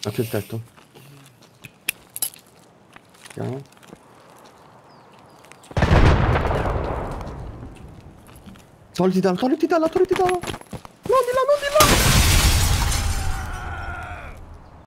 Ah, c'è il tetto. Andiamo. Togliti dalla, togliti dalla, togliti dalla.